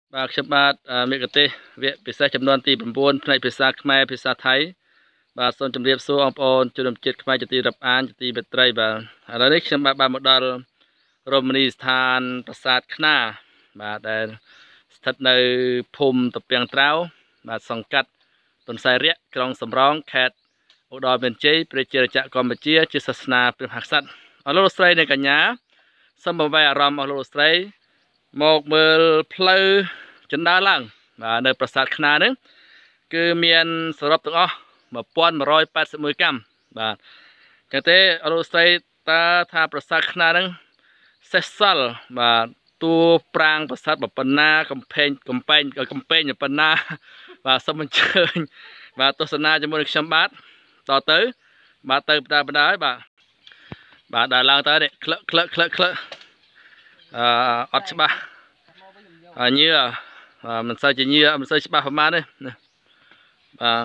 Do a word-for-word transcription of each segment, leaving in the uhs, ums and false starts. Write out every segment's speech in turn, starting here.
បាទខ្ញុំបាទមេកទេសវគ្គពិសេសចំនួនទីnineផ្នែកភាសាខ្មែរភាសាថៃបាទសូមជម្រាបសួរបងប្អូនជនជាតិខ្មែរជាទីរាប់អានជាទីមេត្រីបាទឥឡូវនេះខ្ញុំបាទបានមកដល់រមណីយដ្ឋានប្រាសាទខ្នារបាទដែលស្ថិតនៅភូមិតាពាំងត្រៅបាទសង្កាត់ទុនសាយរាក់ក្រុងសំរោងខេត្តឧត្តរមានជ័យប្រជាជាតិកម្ពុជាជាសាសនាព្រះមហាក្សត្រអរលោកស្រីនិងកញ្ញាសូមបង្វែរអារម្មណ៍អស់លោកស្រីមកមើលផ្លូវចណ្ដើរឡើងបាទនៅប្រាសាទខ្នារនេះគឺមានសរុបទាំងអស់one thousand one hundred eighty-oneកាំបាទចឹងទេអរលោកស្រីតើថាប្រាសាទខ្នារហ្នឹងសេះសល់បាទតួប្រាង្គប្រាសាទប៉ុណ្ណាកំផែងកំពែងកំពែងប៉ុណ្ណាបាទសូមអញ្ជើញបាទទស្សនាជាមួយនឹងខ្ញុំបាទតទៅបាទទៅបន្តបន្តហើយបាទបាទដើរឡើងទៅនេះក្លឹកក្លឹកក្លឹកក្លឹកអឺអត់ច្បាស់ញើមិនសូវជាញើមិនសូវច្បាស់ប្រហែលទេណាបាទ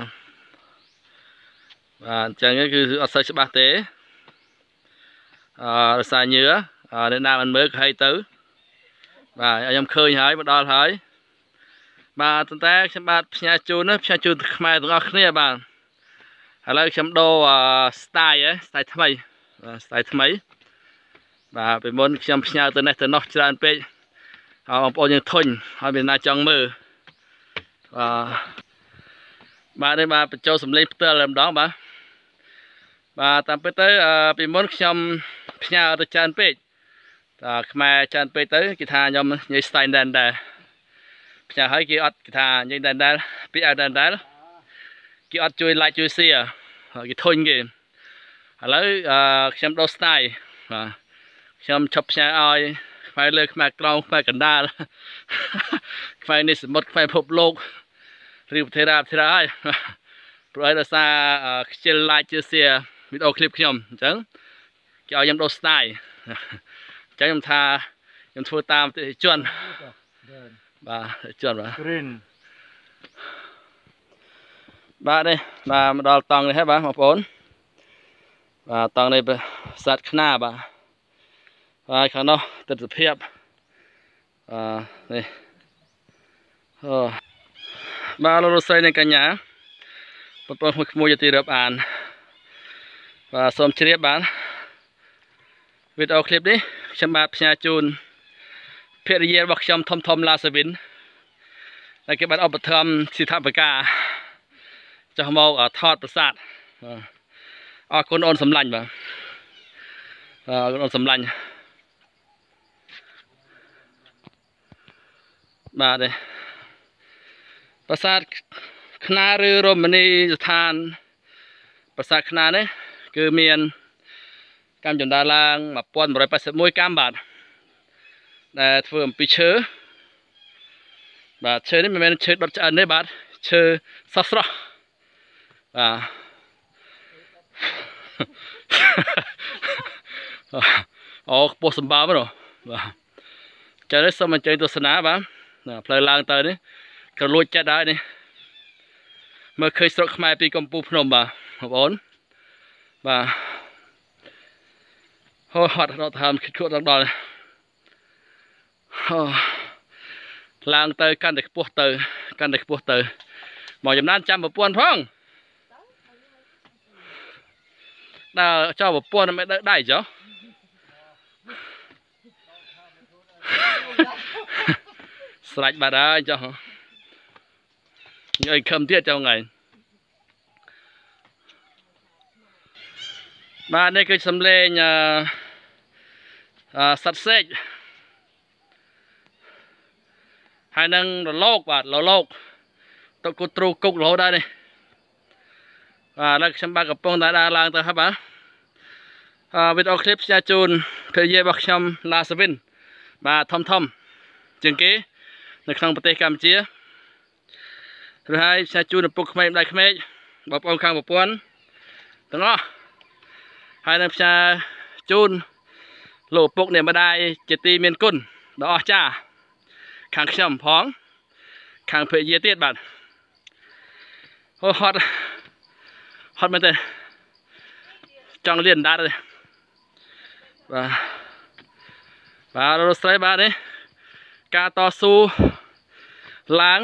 បាទអញ្ចឹងគឺអត់សូវច្បាស់ទេអឺរសារញើអ្នកណាមិនមើលក៏ហីទៅបាទខ្ញុំឃើញហើយមកដល់ហើយបាទប៉ុន្តែខ្ញុំបាទផ្ញើជូនណាផ្ញើជូនខ្មែរទាំងអស់គ្នាបាទឥឡូវខ្ញុំដូរ style ហ៎ style ថ្មីបាទ style ថ្មីបាទពីមុនខ្ញុំផ្ញើទៅនេះទៅនោះច្រើនពេកហើយបងប្អូនយើងធុញហើយមានណាចង់មើលបាទបាទនេះបាទបញ្ចូលសម្លេងផ្ទាល់តែម្ដងបាទបាទតាមពិតទៅពីមុនខ្ញុំផ្ញើទៅច្រើនពេកតែខ្មែរច្រើនពេកទៅគេថាខ្ញុំនិយាយ style ដែរដែរផ្ញើហើយគេអត់គេថានិយាយដែរដែរពីអត់ដែរដែរគេអត់ជួយ like ជួយ share គេធុញគេឥឡូវខ្ញុំដូរ style បាទខ្ញុំឈប់ផ្ញើឲ្យខ្មែរលើខ្មែរក្រោមខ្មែរកណ្ដាលខ្មែរនេះសមុទ្រខ្មែរភពលោកឬប្រទេសរាប្រទេសរាហើយព្រោះឲ្យដោយសារខ្ជិល like ជា share វីដេអូឃ្លីបខ្ញុំអញ្ចឹងគេឲ្យខ្ញុំដូរ style អញ្ចឹងខ្ញុំថាខ្ញុំធ្វើតាមប្រទេសជនបាទជនបាទបាទនេះបាទមកដល់តង់នេះហើយបាទបងប្អូនបាទតង់នេះប្រាសាទខ្នារបាទបាទខាងនោះទិដ្ឋភាពអឺនេះអូបាទលោកស្រីនិងកញ្ញាបងប្អូនមួយក្មួយជាទីរាប់អានបាទសូមជ្រាបបាទវីដេអូឃ្លីបនេះខ្ញុំបាទផ្សាយជូនភរិយារបស់ខ្ញុំធំធំឡាសាវិនដែលគេបានឧបត្ថម្ភសិទ្ធិបកាចុះមកថតប្រាសាទអរគុណអូនសម្លាញ់បាទអរគុណអូនសម្លាញ់បាទនេះប្រាសាទខ្នារឬរមណីយដ្ឋានប្រាសាទខ្នារនេះគឺមានកម្មចណ្ដើរឡើងone thousand one hundred eighty-oneកាំបាទដែលធ្វើអំពីឈើបាទឈើនេះមិនមែនឈើដុតឆ្អិនទេបាទឈើស្រស់ស្រស់បាទអូខ្ពស់សម្បើមនោះបាទចឹងនេះសូមអញ្ជើញទស្សនាបាទផ្លូវឡើងទៅនេះក៏លួចចិត្តហើយនេះមើលឃើញស្រុកខ្មែរពីកំពូលភ្នំបាទបងប្អូនបាទហូហត់ដល់តាមគិតគួរដល់ដល់អូឡើងទៅកាន់តែខ្ពស់ទៅកាន់តែខ្ពស់ទៅមកចំណានចាំប្រពន្ធផងដល់ចោលប្រពន្ធមិនដៃចុះស្រេចបាត់ហើយចុះញ៉ៃខំទៀតចុះថ្ងៃបាទនេះគឺសំឡេងអឺសត្វសេកហើយនឹងរលកបាទរលកទៅគូទ្រូគុករហូតដែរនេះបាទឥឡូវខ្ញុំបាទកំពុងតែដើរឡើងទៅហើយបាទអឺវីដេអូឃ្លីបផ្សាយជូនភរិយារបស់ខ្ញុំឡាសាវិនបាទធំធំជាងគេនៅក្នុងប្រទេសកម្ពុជាឬហើយផ្សាយជូនឪពុកក្មេងដៃក្មេកបងប្អូនខាងប្រពន្ធទាំងអស់ហើយនឹងផ្សាយជូនលោកឪពុកអ្នកម្ដាយជាទីមានគុណដ៏អស្ចារ្យខាងខ្ញុំផងខាងភរិយាទៀតបាទអូហត់ហត់មែនទេចង់លៀនដាត់ទេបាទបាទលោកស្រីបាទនេះការតស៊ូឡើង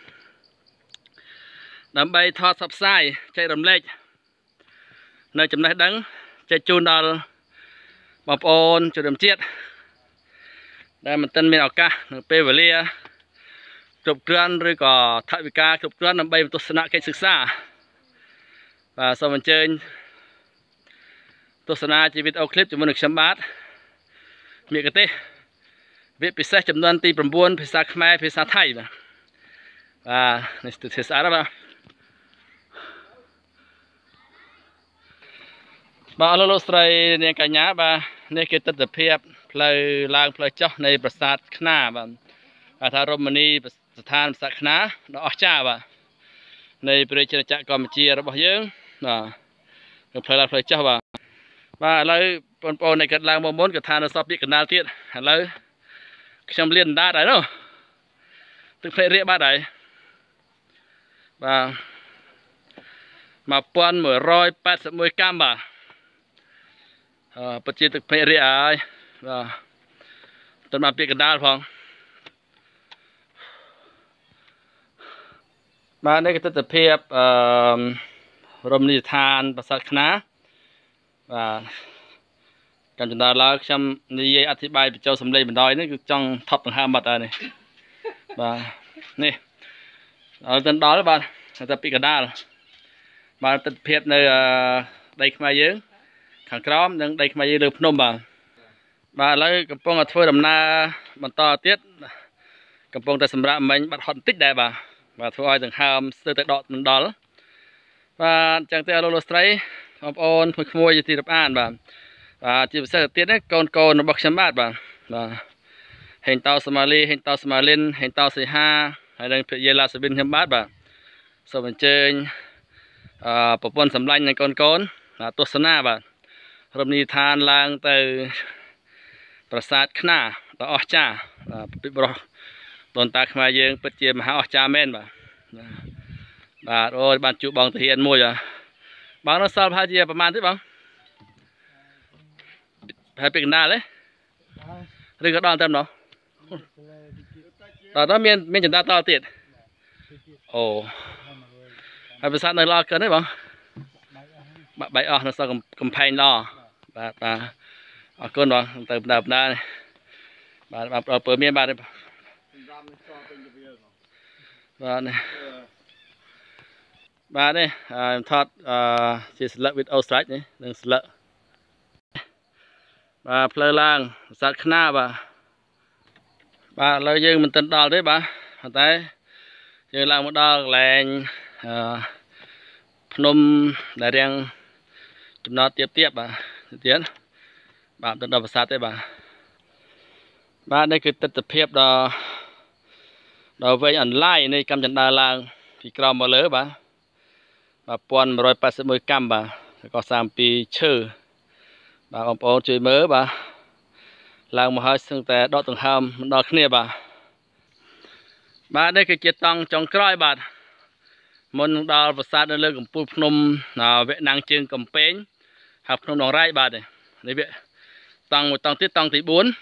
ដើម្បីថតផ្សព្វផ្សាយចែករំលែកនៅចំណេះដឹងចែកជូនដល់បងប្អូនជនរួមជាតិដែលមិនទាន់មានឱកាសនៅពេលវេលាគ្រប់គ្រាន់ឬក៏ថវិកាគ្រប់គ្រាន់ដើម្បីទស្សនកិច្ចសិក្សាបាទសូមអញ្ជើញទស្សនាជីវីដេអូឃ្លីបជាមួយនឹងខ្ញុំបាទមេកទេសវគ្គពិសេសចំនួនទី9ភាសាខ្មែរភាសាថៃបាទបាទនេះទស្សនៈស្អាតបាទបាទលោកលោកស្រីនាងកញ្ញាបាទនេះគឺទស្សនវិជ្ជាផ្លូវឡើងផ្លូវចុះនៃប្រាសាទខ្នាបាទហៅថារមណីយស្ថានប្រាសាទខ្នាដ៏អស្ចារ្យបាទនៃប្រជាជាតិកម្ពុជារបស់យើងបាទផ្លូវឡើងផ្លូវចុះបាទបាទឥឡូវបងប្អូននៃកាត់ឡើងមកមុនគាត់ថានៅសពពាក្យកណ្ដាលទៀតឥឡូវខ្ញុំលៀនដាតហើយនោះទឹកភ្នែករាកបាត់ហើយបាទmột nghìn một trăm八mươi mốtកាំបាទអឺពិតជាទឹកភ្នែករាកហើយបាទទៅមកពាក្យកណ្ដាលផងបាទនេះគឺទស្សនវិជ្ជាអឺរមណីយដ្ឋានប្រាសាទខ្នាបាទកាន់ចណ្ដាលឡើងខ្ញុំនិយាយអធិប្បាយបញ្ចូលសម្លេងបណ្ដោយនេះគឺចង់ថប់ដង្ហើមបាត់ហើយនេះបាទនេះដល់ទៅដល់បាទតែពីកណ្ដាលបាទទស្សនវិជ្ជានៅដីខ្មែរយើងខាងក្រោមនិងដីខ្មែរយើងលើភ្នំបាទបាទឥឡូវកំពុងតែធ្វើដំណើរបន្តទៀតកំពុងតែសម្រាប់មិញបាត់ហត់បន្តិចដែរបាទបាទធ្វើឲ្យដង្ហើមស្ទើរតែដកមិនដល់បាទអញ្ចឹងទេលោកលោកស្រីបងប្អូនក្មួយៗជាទីរាប់អានបាទបាទជាពិសេសទៀតនេះកូនកូនរបស់ខ្ញុំបាទបាទបាទហេងតោសម៉ាលីហេងតោសម៉ាលិនហេងតោសីហាហើយនិងភរិយាឡាសាវិនខ្ញុំបាទបាទសូមអញ្ជើញអឺប្រពន្ធសម្លាញ់និងកូនកូនទស្សនាបាទរមណីយដ្ឋានឡើងទៅប្រាសាទខ្នាដ៏អស្ចារ្យពិបរោះដូនតាខ្មែរយើងពិតជាមហាអស្ចារ្យមែនបាទបាទអូយបានជួបបងទាហានមួយបងនៅសល់ប្រហែលជាប្រហែលទេបងហើយពីកណ្ដាលទេឬក៏ដល់តែម្ដងដល់ទៅមានមានចន្ទាតទៀតអូហើយប្រាសាទនៅឡកិនទេបងបាក់បែកអស់នៅសល់កំផែងឡបាទបាទអរគុណបងទៅបណ្ដាបណ្ដាបាទបាទដល់ពើមានបាទបាទនេះបាទនេះខ្ញុំថតអឺជាស្លឹកវីដេអូស្រេចនេះនឹងស្លឹកបាទផ្លូវឡើងប្រាសាទខ្នាបាទបាទឥឡូវយើងមិនទាន់ដល់ទេបាទប៉ុន្តែយើងឡើងមកដល់កន្លែងអឺភ្នំដែលរាំងចំណតទៀបទៀបបាទទៀតបាទទៅដល់ប្រាសាទទេបាទបាទនេះគឺទស្សនវិជ្ជាដ៏ដ៏វែងអន្លាយនៃកម្មចន្ទាឡើងពីក្រោមមកលើបាទបាទmột nghìn một trăm八mươi mốtកាំបាទក៏សាមពីឈើបាទបងប្អូនជួយមើលបាទឡើងមកហើយស្ទឹងតែដកដង្ហើមមិនដល់គ្នាបាទបាទនេះគឺជាតង់ចុងក្រោយបាទមុនដល់ប្រាសាទនៅលើកំពូលភ្នំវគ្គណាំងជើងកំពែងហើយភ្នំដងរ៉ៃបាទនេះវគ្គតង់មួយតង់ទៀតតង់ទី4បាទ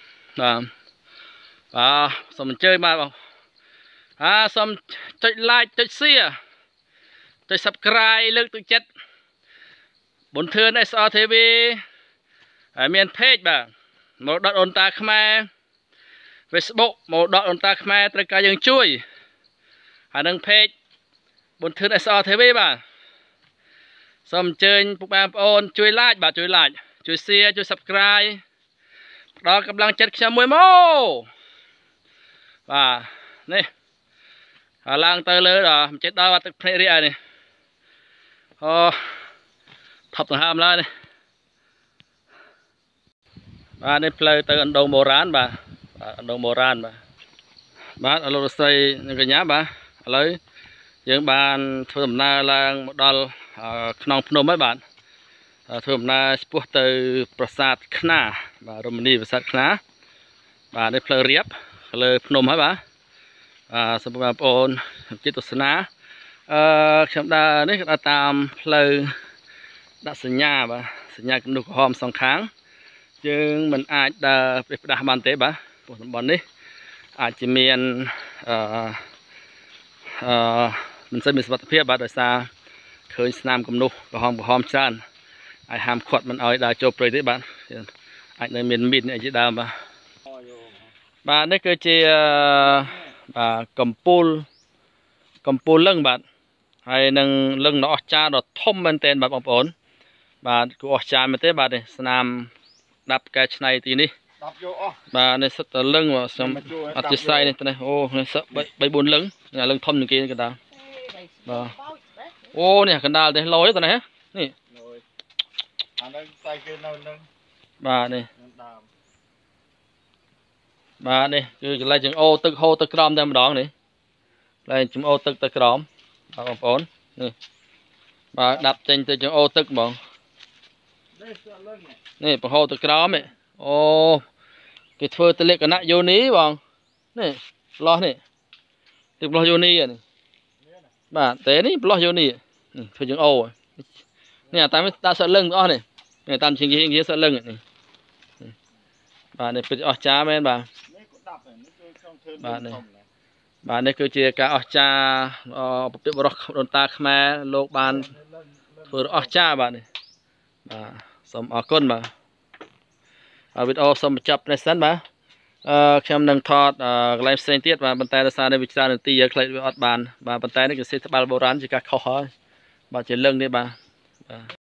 បាទសូមអញ្ជើញបាទបងអាសូមចុច like ចុច share ចុច subscribe លើកទឹកចិត្តប៊ុនធឿន เอส อาร์ ที วี ហើយមាន page បាទមរតកដូនតាខ្មែរ Facebook មរតកដូនតាខ្មែរត្រូវការយើងជួយហើយនឹង page ប៊ុនធឿន เอส อาร์ ที វី បាទសូមអញ្ជើញពុកបងប្អូនជួយ like បាទជួយ like ជួយ share ជួយ subscribe ផ្ដល់កម្លាំងចិត្តខ្ញុំមួយមកបាទនេះហើយឡើងទៅលើដល់មិនចេះដល់ទឹកភ្នែករាកហើយនេះអូថប់ដង្ហើមឡើយនេះបាទនេះផ្លូវទៅអណ្ដូងបុរាណបាទបាទអណ្ដូងបុរាណបាទបាទអរលោកស្រីនិងកញ្ញាបាទឥឡូវយើងបានធ្វើដំណើរឡើងមកដល់ក្នុងភ្នំហើយបាទធ្វើដំណើរឆ្ពោះទៅប្រាសាទខ្នាបាទរមណីយប្រាសាទខ្នាបាទនេះផ្លូវរៀបលើភ្នំហើយបាទអឺសូមបងប្អូនជាទស្សនាអឺខ្ញុំដើរនេះដើរតាមផ្លូវដាក់សញ្ញាបាទសញ្ញាគំនូសក្រហមសងខាងយើងមិនអាចដើរផ្ដេសផ្ដាស់បានទេបាទព្រោះតំបន់នេះអាចជាមានអឺអឺមិនសូវមានសុវត្ថិភាពបាទដោយសារឃើញស្នាមគំនុះក្រហមក្រហមច្រើនអាចហាមឃាត់មិនឲ្យដើរចូលព្រៃទេបាទអាចនៅមានមីនអីជាដើមបាទបាទនេះគឺជាបាទកំពូលកំពូលលឹងបាទហើយនឹងលឹងដ៏អស្ចារ្យដ៏ធំមែនទែនបាទបងប្អូនបាទគួរអស្ចារ្យមែនទេបាទនេះស្នាមដាប់កែច្នៃទីនេះបាទនេះសិតតែលឹងខ្ញុំអត់ជាស្រ័យនេះទៅនេះអូនេះសឹក3 4លឹងលឹងធំជាងគេកណ្ដាលបាទអូនេះកណ្ដាលទេលយទៅនេះនេះអានឹងខ្សែគេនៅនឹងបាទនេះបាទនេះគឺកន្លែងចង្អូទឹកហូរទៅក្រោមតែម្ដងនេះកន្លែងចង្អូទឹកទៅក្រោមបាទបងប្អូននេះបាទដាប់ចេញទៅចង្អូទឹកហ្មងនេះបង្ហូរទៅក្រោមនេះអូគេធ្វើទៅលក្ខណៈយោនីបងនេះប្លោះនេះទឹកប្លោះយោនីនេះបាទតែនេះប្លោះយោនីធ្វើចង្អូនេះតាមដាក់សក់លឹងទាំងអស់នេះនេះតាមជាងជាងសក់លឹងនេះបាទនេះពិតអស្ចារ្យមែនបាទបាទនេះបាទនេះគឺជាការអស្ចារ្យប្រពៃបរោះដូនតាខ្មែរលោកបានធ្វើអស្ចារ្យបាទនេះបាទសូមអរគុណបាទវីដេអូសូមបញ្ចប់នេះសិនបាទអឺខ្ញុំនឹងថតកន្លែងផ្សេងទៀតបាទប៉ុន្តែដោយសារនេះវាច្រើននាទីយើងខ្លីវាអត់បានបាទប៉ុន្តែនេះគឺសិទ្ធិត្បាល់បុរាណជាការខុសហើយបាទជាលឹងនេះបាទបាទ